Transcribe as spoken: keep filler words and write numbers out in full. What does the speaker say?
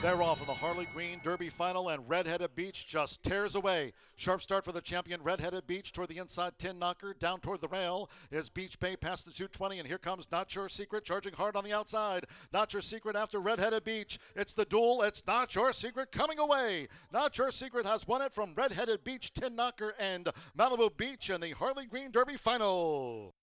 They're off in the Harley Green Derby final, and Red-Headed Beach just tears away. Sharp start for the champion Red-Headed Beach toward the inside tin knocker. Down toward the rail is Beach Bay past the two twenty, and here comes Not Your Secret charging hard on the outside. Not Your Secret after Red-Headed Beach. It's the duel. It's Not Your Secret coming away. Not Your Secret has won it from Red-Headed Beach, tin knocker, and Malibu Beach in the Harley Green Derby final.